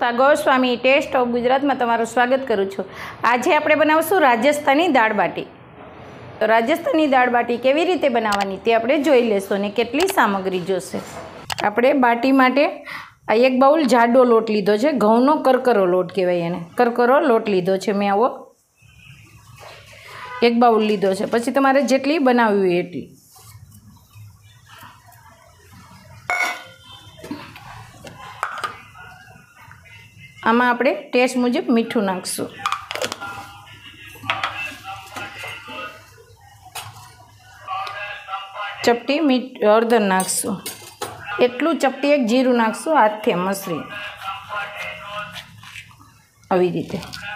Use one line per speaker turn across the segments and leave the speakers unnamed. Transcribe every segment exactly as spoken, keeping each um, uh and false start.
Goswami test of ગુજરાતમાં તમારું સ્વાગત કરું છું। આજે આપણે બનાવશું રાજસ્થાની દાળ બાટી। તો રાજસ્થાની દાળ બાટી કેવી રીતે બનાવવાની તે આપણે જોઈ લેશું અને કેટલી સામગ્રી જોશે। આપણે બાટી માટે આ એક બાઉલ જાડો લોટ લીધો છે, ઘઉંનો કરકરો લોટ કહેવાય એને, કરકરો લોટ લીધો છે મેં, આવો એક બાઉલ લીધો છે। પછી તમારે જેટલી બનાવવી હોય એટલી। આમાં આપણે ટેસ્ટ મુજબ મીઠું નાખશું। ચપટી મીઠ હળદર નાખશું, એટલું ચપટી એક જીરું નાખશું હાથથી મસળી આવી રીતે।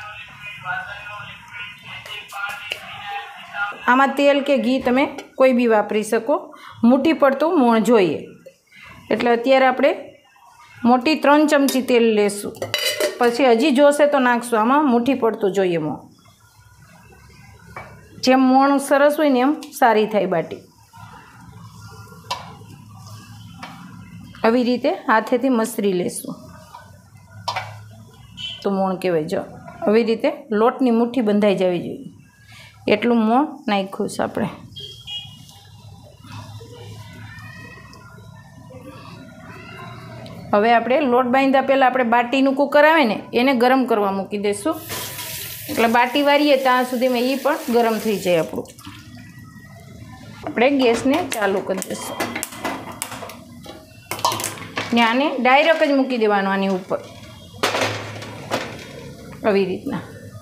આમાં તેલ કે ઘી તમે કોઈ બી વાપરી શકો, મુઠ્ઠી પડતું મોણ જોઈએ એટલે અત્યારે આપણે મોટી ત્રણ ચમચી તેલ લેશું, પછી હજી જોશે તો નાખશું। આમાં મુઠ્ઠી પડતું જોઈએ મોણ, જેમ મોણ સરસ હોય ને એમ સારી થાય બાટી। આવી રીતે હાથેથી મસળી લેશું તો મોણ કહેવાય। જો આવી રીતે લોટની મુઠ્ઠી બંધાઈ જવી જોઈએ એટલું મોણ નાખ્યું છે આપણે। હવે આપણે લોટ બાંધ્યા પહેલાં આપણે બાટીનું કુકર આવે ને એને ગરમ કરવા મૂકી દઈશું, એટલે બાટી વારીએ ત્યાં સુધીમાં એ પણ ગરમ થઈ જાય આપણું। આપણે ગેસને ચાલુ કરી દઈશું ને આને ડાયરેક્ટ જ મૂકી દેવાનું આની ઉપર આવી રીતના।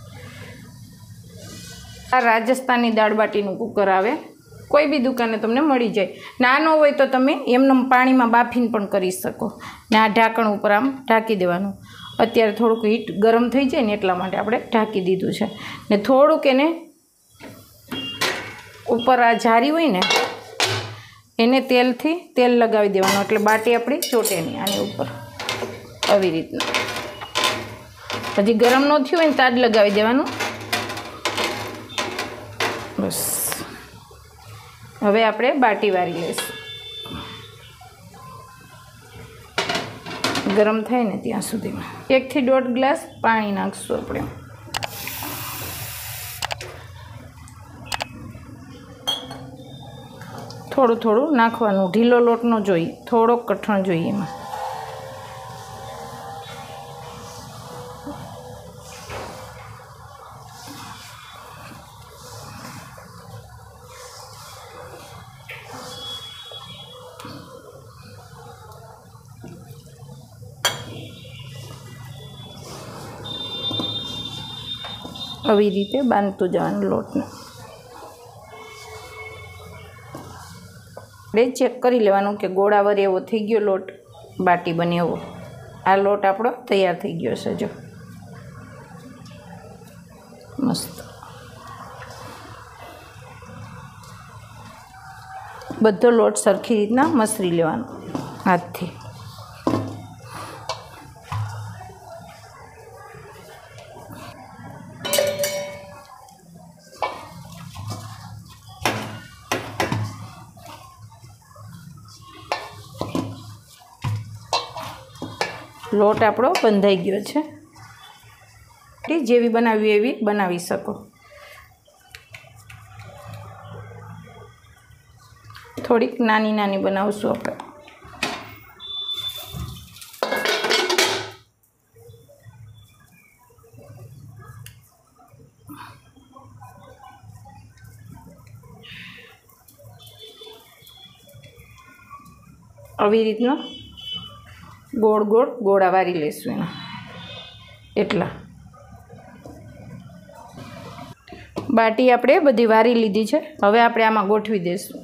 આ રાજસ્થાની દાળ બાટીનું કુકર આવે, કોઈ બી દુકાને તમને મળી જાય। નાનો હોય તો તમે એમને પાણીમાં બાફીને પણ કરી શકો ને આ ઢાંકણ ઉપર આમ ઢાંકી દેવાનું। અત્યારે થોડુંક હીટ ગરમ થઈ જાય ને એટલા માટે આપણે ઢાંકી દીધું છે ને થોડુંક એને ઉપર આ જારી હોય ને એને તેલથી તેલ લગાવી દેવાનું એટલે બાટી આપણી ચોટે નહીં આની ઉપર આવી રીતના। હજી ગરમ ન થયું હોય ને તાજ લગાવી દેવાનું બસ। હવે આપણે બાટી વારી લઈશું, ગરમ થાય ને ત્યાં સુધીમાં એકથી દોઢ ગ્લાસ પાણી નાખીશું આપણે। થોડું થોડું નાખવાનું, ઢીલો લોટ ન જોઈએ, થોડોક કઠણ જોઈએ એમાં। આવી રીતે બાંધતું જવાનું લોટને। આપણે ચેક કરી લેવાનું કે ગોળાવર એવો થઈ ગયો લોટ, બાટી બને એવો। આ લોટ આપણો તૈયાર થઈ ગયો છે, જો મસ્ત। બધો લોટ સરખી રીતના મસળી લેવાનો હાથથી। લોટ આપણો બંધાઈ ગયો છે, જેવી બનાવવી એવી બનાવી શકો। થોડીક નાની નાની બનાવશું આપણે। આવી રીતના ગોળ ગોળ ગોળા વારી લઈશું એના એટલા। બાટી આપણે બધી વારી લીધી છે, હવે આપણે આમાં ગોઠવી દઈશું।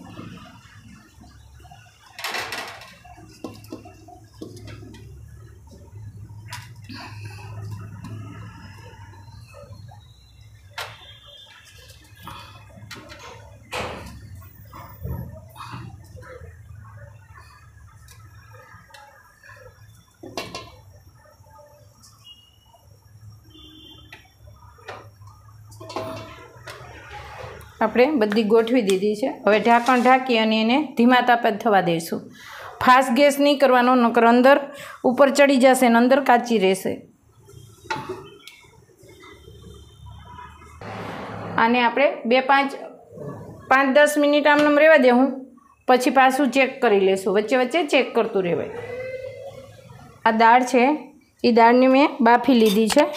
આપણે બધી ગોઠવી દીધી છે, હવે ઢાંકણ ઢાંકી અને એને ધીમા તાપે થવા દઈશું। ફાસ્ટ ગેસ નહીં કરવાનો, નકર અંદર ઉપર ચડી જશે અને અંદર કાચી રહેશે। આને આપણે બે પાંચ પાંચ દસ મિનિટ આમ રહેવા દેવું, પછી પાછું ચેક કરી લેશું, વચ્ચે વચ્ચે ચેક કરતું રહેવાય। આ દાળ છે એ દાળને મેં બાફી લીધી છે,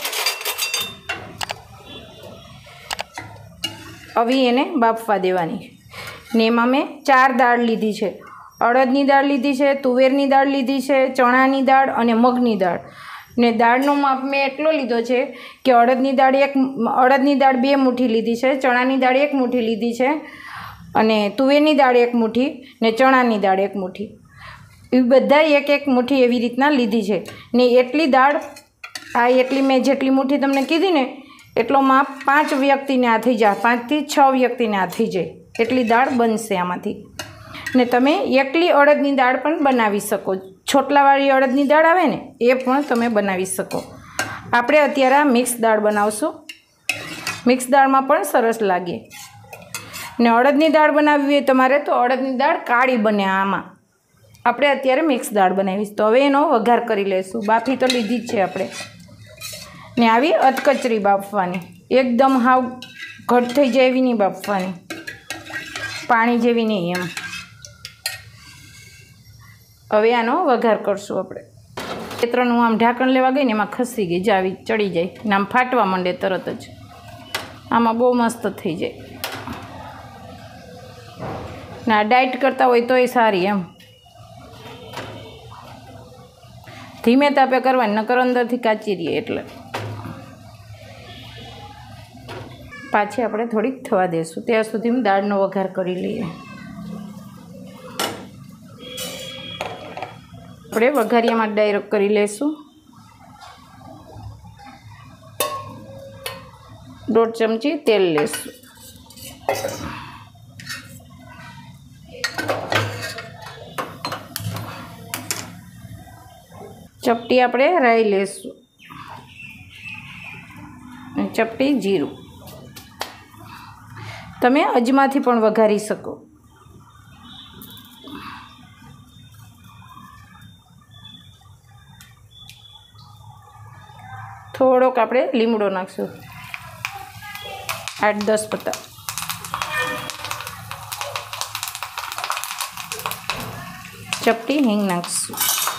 હવે એને બાફવા દેવાની। ને એમાં મેં ચાર દાળ લીધી છે, અડદની દાળ લીધી છે, તુવેરની દાળ લીધી છે, ચણાની દાળ અને મગની દાળ। ને દાળનો માપ મેં એટલો લીધો છે કે અડદની દાળ એક અડદની દાળ બે મુઠ્ઠી લીધી છે, ચણાની દાળ એક મુઠ્ઠી લીધી છે, અને તુવેરની દાળ એક મુઠ્ઠી ને ચણાની દાળ એક મુઠ્ઠી, એ બધા એક એક મુઠ્ઠી એવી રીતના લીધી છે। ને એટલી દાળ, આ એટલી મેં જેટલી મુઠ્ઠી તમને કીધી ને એટલો માપ પાંચ વ્યક્તિને આ થઈ જાય, પાંચથી છ વ્યક્તિને આ થઈ જાય એટલી દાળ બનશે આમાંથી। ને તમે એકલી અડદની દાળ પણ બનાવી શકો, છોટલાવાળી અડદની દાળ આવે ને એ પણ તમે બનાવી શકો। આપણે અત્યારે આ મિક્સ દાળ બનાવશું, મિક્સ દાળમાં પણ સરસ લાગે। ને અડદની દાળ બનાવવી હોય તમારે તો અડદની દાળ કાળી બને, આમાં આપણે અત્યારે મિક્સ દાળ બનાવીશ। તો હવે એનો વઘાર કરી લઈશું, બાફી તો લીધી જ છે આપણે। ને આવી અધકચરી બાફવાની, એકદમ હાવ ઘટ થઈ જાય એવી નહીં બાફવાની, પાણી જેવી નહીં એમ। હવે આનો વઘાર કરશું આપણે। બે ત્રણ હું આમ ઢાંકણ લેવા ગઈ ને એમાં ખસી ગઈ, જાવી ચડી જાય ને આમ ફાટવા માંડે તરત જ, આમાં બહુ મસ્ત થઈ જાય। ના ડાયટ કરતા હોય તોય સારી એમ, ધીમે તાપે કરવાની, નકર અંદરથી કાચી રહીએ એટલે। પાછી આપણે થોડીક થવા દઈશું, ત્યાં સુધી દાળનો વઘાર કરી લઈએ। આપણે વઘારિયામાં ડાયરેક્ટ કરી લઈશું। દોઢ ચમચી તેલ લેશું, ચપટી આપણે રાઈ લેશું, ચપટી જીરું, તમે અજમાથી પણ વઘારી શકો। થોડોક આપણે લીમડો નાખશું, આઠ દસ પત્તા, ચપટી હિંગ નાખશું,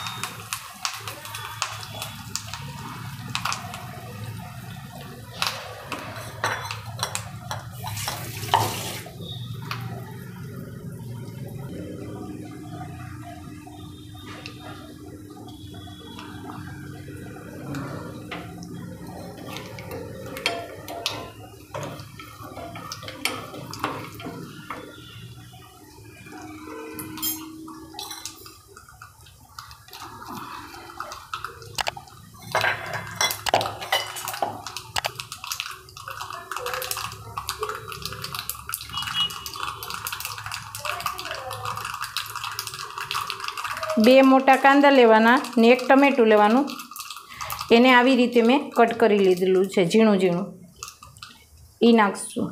બે મોટા કાંદા લેવાના ને એક ટમેટું લેવાનું, એને આવી રીતે મેં કટ કરી લીધેલું છે ઝીણું ઝીણું, એ નાખશું।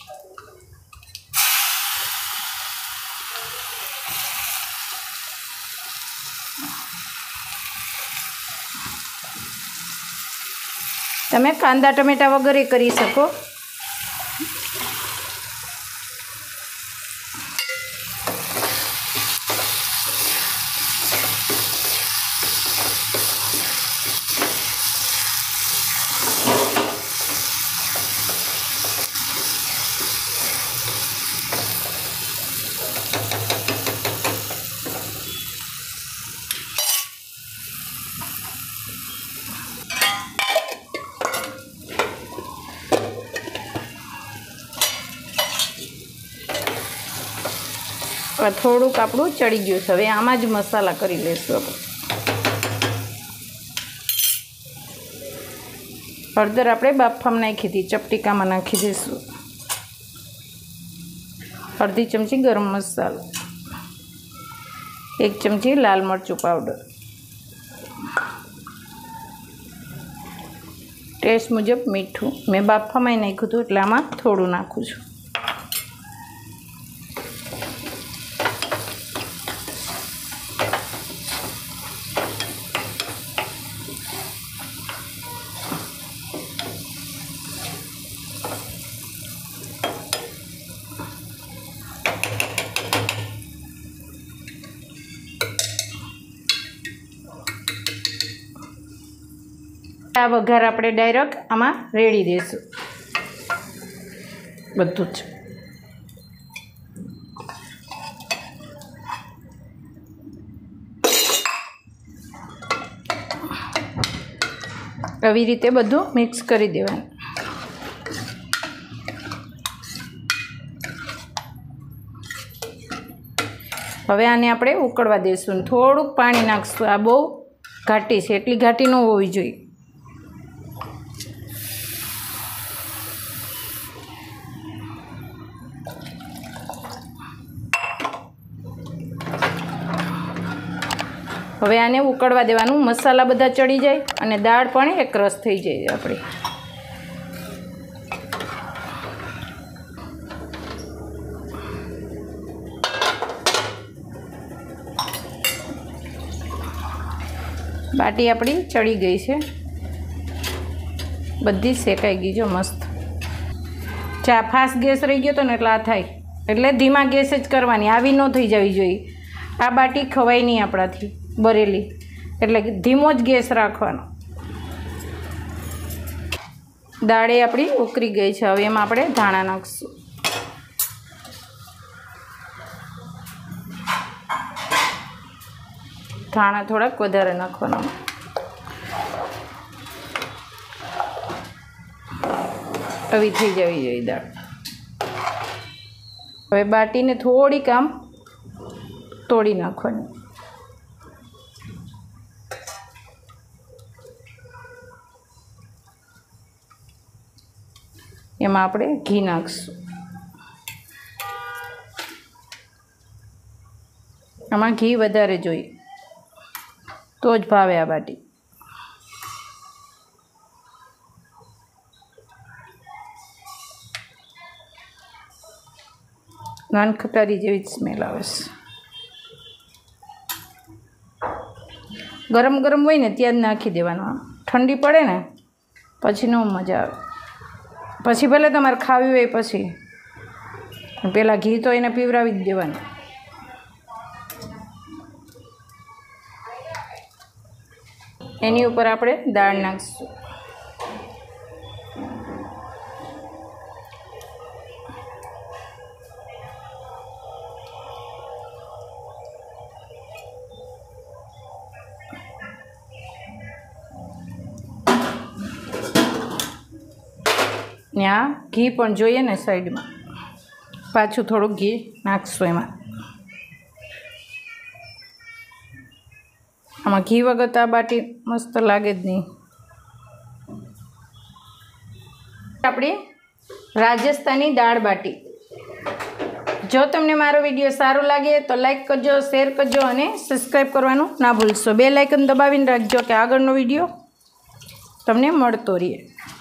તમે કાંદા ટમેટા વગર કરી શકો। થોડુંક આપણું ચડી ગયું છે, હવે આમાં જ મસાલા કરી લઈશું આપણે। હળદર આપણે બાફામાં નાખી હતી, ચપટીકામાં નાખી દઈશું। અડધી ચમચી ગરમ મસાલો, એક ચમચી લાલ મરચું પાવડર, ટેસ્ટ મુજબ મીઠું, મેં બાફામાં નાખ્યું હતું એટલે આમાં થોડું નાખું છું। આ વઘાર આપણે ડાયરેક્ટ આમાં રેડી દઈશું બધું જ. આવી રીતે બધું મિક્સ કરી દેવાનું. હવે આને આપણે ઉકળવા દઈશું. થોડુંક પાણી નાખશું. આ બહુ ઘાટી છે, એટલી ઘાટી ન હોવી જોઈએ. હવે આને ઉકળવા દેવાનું. મસાલા બધા ચડી જાય અને દાળ પણ એક રસ થઈ જાય આપણી. બાટી આપણી ચડી ગઈ છે, બધી શેકાઈ ગઈ જો મસ્ત. ચા ફાસ્ટ ગેસ રહી ગયો તો ને એટલે આ થાય, એટલે ધીમા ગેસ જ કરવાની. આવી ન થઈ જવી જોઈએ. આ બાટી ખવાય નહીં આપણાથી ભરેલી, એટલે ધીમો જ ગેસ રાખવાનો. દાળે આપણી ઉકળી ગઈ છે. હવે એમાં આપણે ધાણા નાખીશું. ધાણા થોડાક વધારે નાખવાના. આવી થઈ જવી જોઈએ દાળ. હવે બાટીને થોડીક આમ તોડી નાખવાની. એમાં આપણે ઘી નાખીશું. આમાં ઘી વધારે જોઈએ તો જ ભાવે આ બાટી. નાનખટારી જેવી જ સ્મેલ આવે છે. ગરમ ગરમ હોય ને ત્યાં જ નાખી દેવાનું. ઠંડી પડે ને પછી ન મજા આવે. પછી ભલે તમારે ખાવી હોય પછી, પહેલાં ઘી તો એને પીવરાવી જ દેવાનું. એની ઉપર આપણે દાળ નાખીશું. ને આ ઘી પણ જોઈએ ને સાઈડમાં, પાછું થોડુંક ઘી નાખશું એમાં. આમાં ઘી વગર તો આ બાટી મસ્ત લાગે જ નહીં. આપણી રાજસ્થાની દાળ બાટી. જો તમને મારો વિડીયો સારો લાગે તો લાઈક કરજો, શેર કરજો અને સબસ્ક્રાઈબ કરવાનું ના ભૂલશો. બેલ આઇકન દબાવીને રાખજો કે આગળનો વિડીયો તમને મળતો રહે.